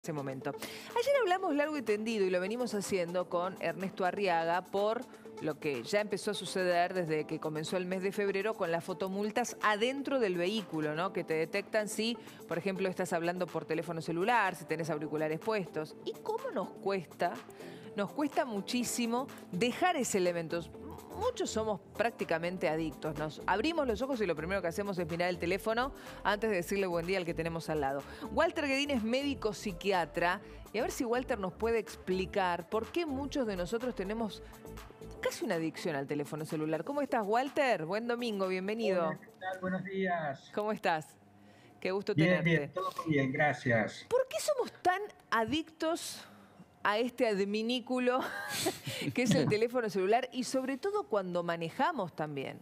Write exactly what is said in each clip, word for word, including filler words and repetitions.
ese momento. Ayer hablamos largo y tendido y lo venimos haciendo con Ernesto Arriaga por lo que ya empezó a suceder desde que comenzó el mes de febrero con las fotomultas adentro del vehículo, ¿no? Que te detectan si, por ejemplo, estás hablando por teléfono celular, si tenés auriculares puestos. ¿Y cómo nos cuesta? Nos cuesta muchísimo dejar ese elemento. Muchos somos prácticamente adictos. Nos abrimos los ojos y lo primero que hacemos es mirar el teléfono antes de decirle buen día al que tenemos al lado. Walter Guedín es médico psiquiatra y a ver si Walter nos puede explicar por qué muchos de nosotros tenemos casi una adicción al teléfono celular. ¿Cómo estás, Walter? Buen domingo, bienvenido. Hola, ¿qué tal? Buenos días. ¿Cómo estás? Qué gusto Bien, tenerte. bien, todo muy bien, gracias. ¿Por qué somos tan adictos a este adminículo que es el teléfono celular y sobre todo cuando manejamos también?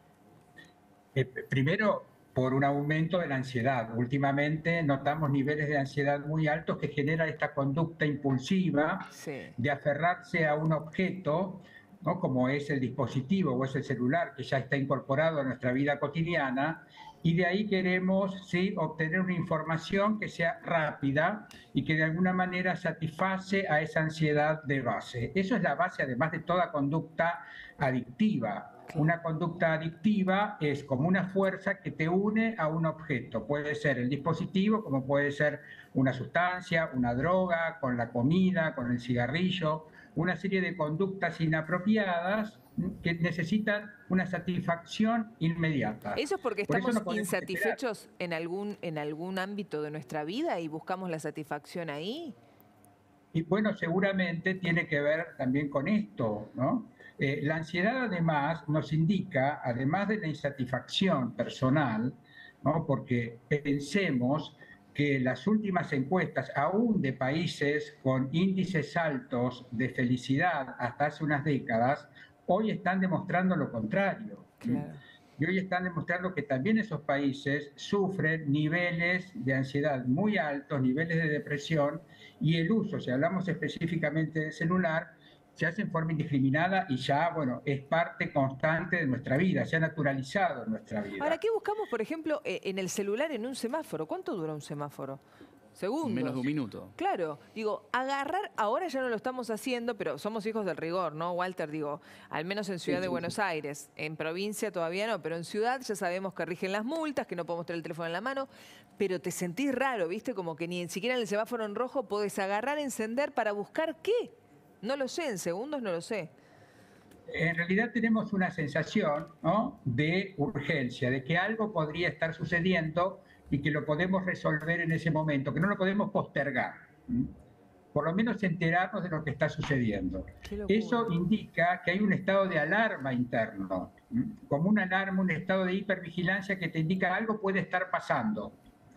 Eh, primero, por un aumento de la ansiedad. Últimamente notamos niveles de ansiedad muy altos que generan esta conducta impulsiva Sí. de aferrarse a un objeto, ¿no? Como es el dispositivo o es el celular que ya está incorporado a nuestra vida cotidiana, y de ahí queremos, sí, obtener una información que sea rápida y que de alguna manera satisface a esa ansiedad de base. Eso es la base, además de toda conducta adictiva. Una conducta adictiva es como una fuerza que te une a un objeto. Puede ser el dispositivo, como puede ser una sustancia, una droga, con la comida, con el cigarrillo, una serie de conductas inapropiadas que necesitan una satisfacción inmediata. ¿Eso es porque Por eso estamos no podemos insatisfechos esperar. en algún, en algún ámbito de nuestra vida y buscamos la satisfacción ahí? Y bueno, seguramente tiene que ver también con esto, ¿no? Eh, la ansiedad además nos indica, además de la insatisfacción personal, ¿no? Porque pensemos que las últimas encuestas, aún de países con índices altos de felicidad hasta hace unas décadas, hoy están demostrando lo contrario. Claro. Y hoy están demostrando que también esos países sufren niveles de ansiedad muy altos, niveles de depresión, y el uso, si hablamos específicamente del celular, se hace en forma indiscriminada y ya, bueno, es parte constante de nuestra vida, se ha naturalizado en nuestra Ahora, vida. ¿qué buscamos, por ejemplo, eh, en el celular en un semáforo? ¿Cuánto dura un semáforo? Segundos. Menos de un minuto. Claro, digo, agarrar, ahora ya no lo estamos haciendo, pero somos hijos del rigor, ¿no, Walter? Digo, al menos en Ciudad Sí, de sí, Buenos sí. Aires, en provincia todavía no, pero en ciudad ya sabemos que rigen las multas, que no podemos tener el teléfono en la mano, pero te sentís raro, ¿viste? Como que ni siquiera en el semáforo en rojo podés agarrar, encender para buscar qué. No lo sé, en segundos no lo sé. En realidad tenemos una sensación, ¿no?, de urgencia, de que algo podría estar sucediendo y que lo podemos resolver en ese momento, que no lo podemos postergar. ¿m? Por lo menos enterarnos de lo que está sucediendo. Qué locura. Eso indica que hay un estado de alarma interno, ¿m? Como una alarma, un estado de hipervigilancia que te indica algo puede estar pasando.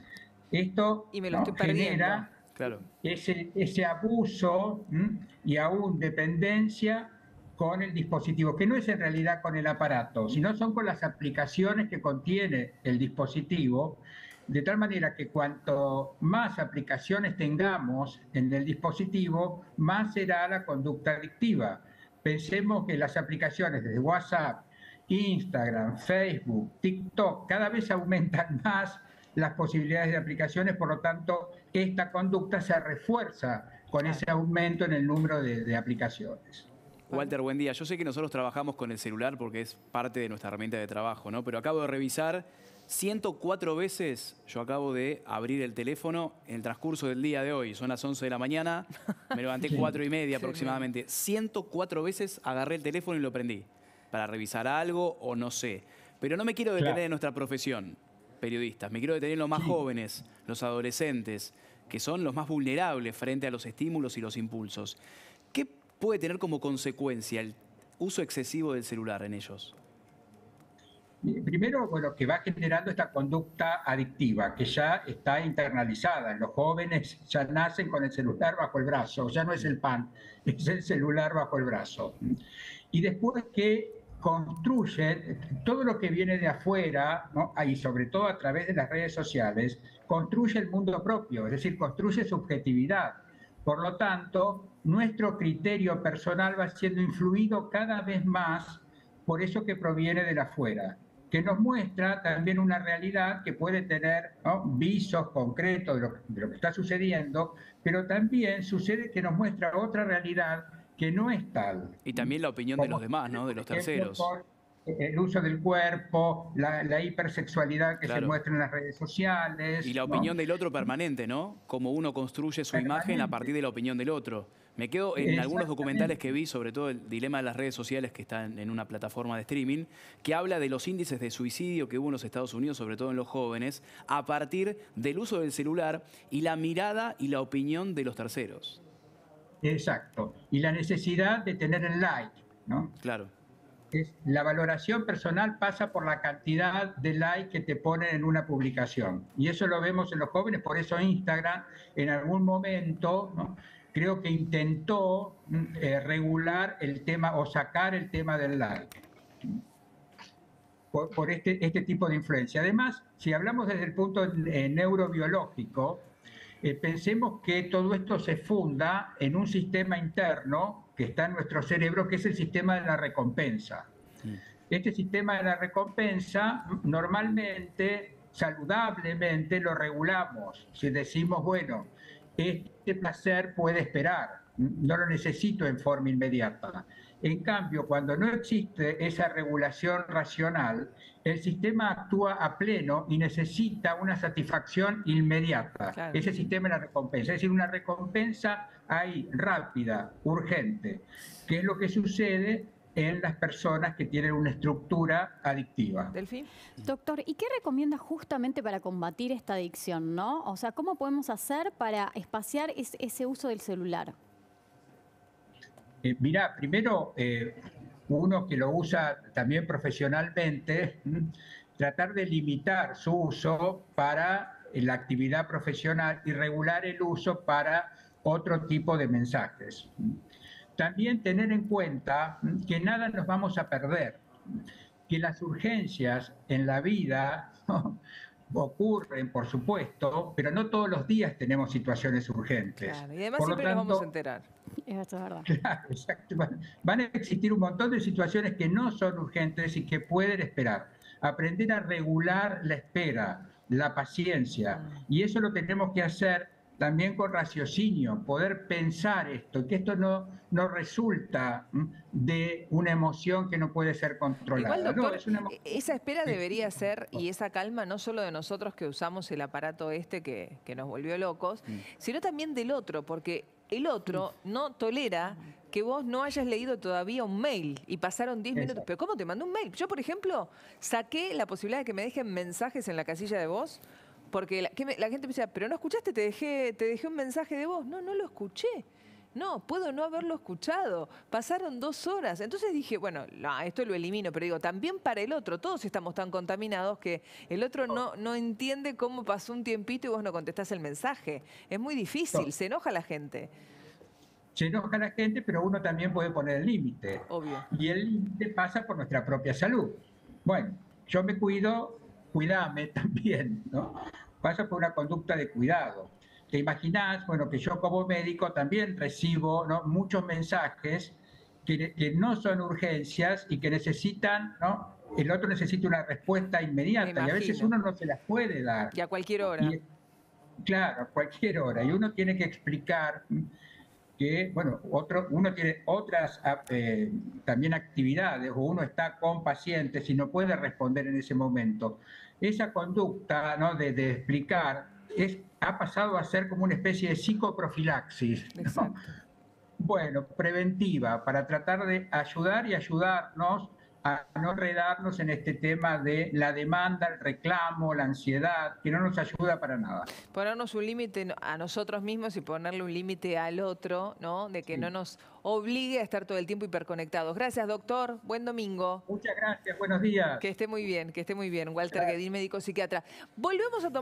Esto, Y me lo ¿no?, estoy perdiendo. genera Claro. ese, ese abuso, ¿m?, y aún dependencia con el dispositivo, que no es en realidad con el aparato, sino son con las aplicaciones que contiene el dispositivo, de tal manera que cuanto más aplicaciones tengamos en el dispositivo, más será la conducta adictiva. Pensemos que las aplicaciones desde WhatsApp, Instagram, Facebook, TikTok, cada vez aumentan más las posibilidades de aplicaciones, por lo tanto, esta conducta se refuerza con ese aumento en el número de, de aplicaciones. Walter, buen día. Yo sé que nosotros trabajamos con el celular porque es parte de nuestra herramienta de trabajo, ¿no? Pero acabo de revisar ciento cuatro veces, yo acabo de abrir el teléfono en el transcurso del día de hoy. Son las once de la mañana, me levanté cuatro y media aproximadamente. ciento cuatro veces agarré el teléfono y lo prendí para revisar algo o no sé. Pero no me quiero detener Claro. en nuestra profesión, periodistas. Me quiero detener en los más Sí. jóvenes, los adolescentes, que son los más vulnerables frente a los estímulos y los impulsos. ¿Qué puede tener como consecuencia el uso excesivo del celular en ellos? Primero, bueno, que va generando esta conducta adictiva, que ya está internalizada. Los jóvenes ya nacen con el celular bajo el brazo, ya no es el pan, es el celular bajo el brazo. Y después que construyen todo lo que viene de afuera, ¿no?, y sobre todo a través de las redes sociales, construye el mundo propio, es decir, construye subjetividad. Por lo tanto, nuestro criterio personal va siendo influido cada vez más por eso que proviene de afuera. que nos muestra también una realidad que puede tener, ¿no?, visos concretos de lo, de lo que está sucediendo, pero también sucede que nos muestra otra realidad que no es tal. Y también la opinión de los demás, ¿no? De los terceros. Por el uso del cuerpo, la, la hipersexualidad que Claro. se muestra en las redes sociales. Y la ¿no? opinión del otro permanente, ¿no? Como uno construye su Permanente. imagen a partir de la opinión del otro. Me quedo en algunos documentales que vi, sobre todo el dilema de las redes sociales, que están en una plataforma de streaming, que habla de los índices de suicidio que hubo en los Estados Unidos, sobre todo en los jóvenes, a partir del uso del celular y la mirada y la opinión de los terceros. Exacto. Y la necesidad de tener el like, ¿no? Claro. Es, la valoración personal pasa por la cantidad de likes que te ponen en una publicación. Y eso lo vemos en los jóvenes, por eso Instagram en algún momento, ¿no?, creo que intentó eh, regular el tema o sacar el tema del like. Por, por este, este tipo de influencia. Además, si hablamos desde el punto eh, neurobiológico, eh, pensemos que todo esto se funda en un sistema interno que está en nuestro cerebro, que es el sistema de la recompensa. Sí. Este sistema de la recompensa, normalmente, saludablemente, lo regulamos. Si decimos, bueno, este placer puede esperar, no lo necesito en forma inmediata. En cambio, cuando no existe esa regulación racional, el sistema actúa a pleno y necesita una satisfacción inmediata. Claro. Ese sistema de la recompensa, es decir, una recompensa ahí rápida, urgente, que es lo que sucede en las personas que tienen una estructura adictiva. ¿Delfín? Doctor, ¿y qué recomienda justamente para combatir esta adicción, no? O sea, ¿cómo podemos hacer para espaciar es, ese uso del celular? Eh, mirá, primero, eh, uno que lo usa también profesionalmente, tratar de limitar su uso para la actividad profesional y regular el uso para otro tipo de mensajes. También tener en cuenta que nada nos vamos a perder, que las urgencias en la vida, ¿no?, ocurren, por supuesto, pero no todos los días tenemos situaciones urgentes. Claro, y además por siempre lo tanto, nos vamos a enterar. Eso es verdad. Claro, exacto. Van a existir un montón de situaciones que no son urgentes y que pueden esperar. Aprender a regular la espera, la paciencia, y eso lo tenemos que hacer también con raciocinio, poder pensar esto, que esto no, no resulta de una emoción que no puede ser controlada. Igual, doctor, no, es una emo... esa espera debería ser, y esa calma, no solo de nosotros que usamos el aparato este que, que nos volvió locos, mm. sino también del otro, porque el otro no tolera que vos no hayas leído todavía un mail y pasaron diez minutos. ¿Pero cómo te mandó un mail? Yo, por ejemplo, saqué la posibilidad de que me dejen mensajes en la casilla de voz. Porque la, que me, la gente me decía, pero no escuchaste, te dejé, te dejé un mensaje de voz. No, no lo escuché. No, puedo no haberlo escuchado. Pasaron dos horas. Entonces dije, bueno, no, esto lo elimino, pero digo, también para el otro. Todos estamos tan contaminados que el otro no, no entiende cómo pasó un tiempito y vos no contestás el mensaje. Es muy difícil, se enoja la gente. Se enoja la gente, pero uno también puede poner el límite. Obvio. Y el límite pasa por nuestra propia salud. Bueno, yo me cuido, cuidame también, ¿no? Pasa por una conducta de cuidado. Te imaginás, bueno, que yo como médico también recibo, ¿no?, muchos mensajes que, que no son urgencias y que necesitan, ¿no?, el otro necesita una respuesta inmediata y a veces uno no se las puede dar. Y a cualquier hora. Y, claro, a cualquier hora. Y uno tiene que explicar que, bueno, otro, uno tiene otras eh, también actividades, o uno está con pacientes y no puede responder en ese momento. Esa conducta, ¿no?, de, de explicar es, ha pasado a ser como una especie de psicoprofilaxis, ¿no? Bueno, preventiva, para tratar de ayudar y ayudarnos a no enredarnos en este tema de la demanda, el reclamo, la ansiedad, que no nos ayuda para nada. Ponernos un límite a nosotros mismos y ponerle un límite al otro, ¿no?, de que sí. no nos obligue a estar todo el tiempo hiperconectados. Gracias, doctor. Buen domingo. Muchas gracias. Buenos días. Que esté muy bien, que esté muy bien. Walter Guedín, médico psiquiatra. Volvemos a tomar